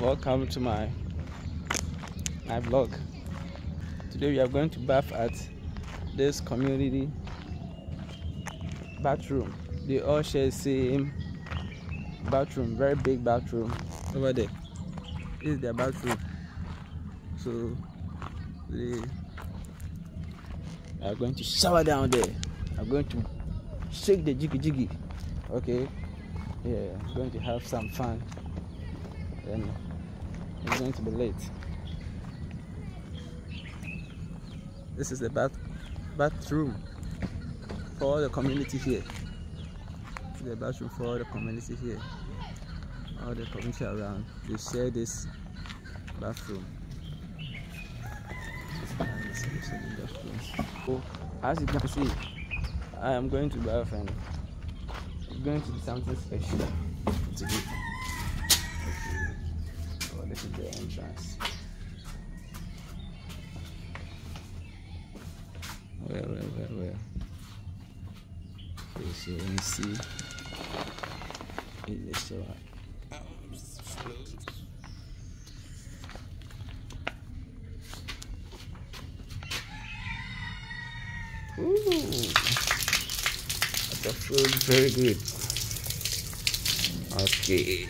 welcome to my vlog. Today we are going to bath at this community bathroom. They all share the same bathroom, very big bathroom over there. This is their bathroom, so they are going to shower down there. I'm going to shake the jiggy. Okay, yeah, I'm going to have some fun, and it's going to be late. This is the bathroom for all the community here. This is the bathroom for all the community here. All the community around, they share this bathroom. So, as you can see, I am going to bath and it's going to be something special today. Okay. Oh, this is the entrance. Well. Okay, so let me see in the shower. Ooh, the food very good. Okay.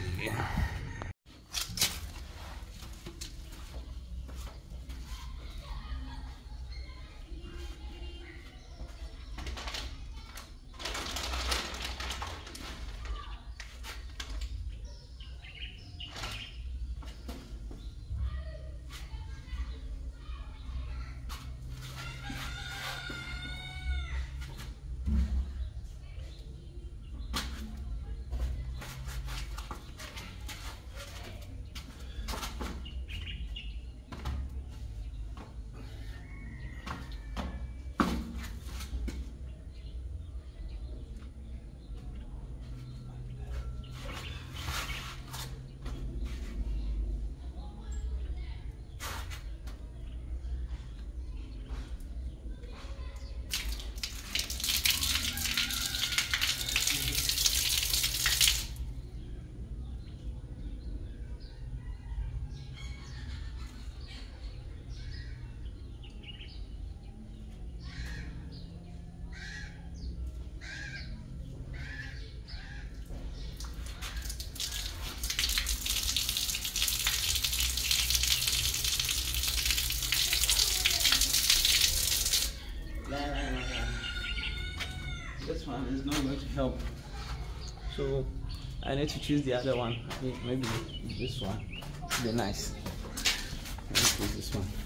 This one is not going to help, so I need to choose the other one. Maybe this one would be nice. Let me choose this one.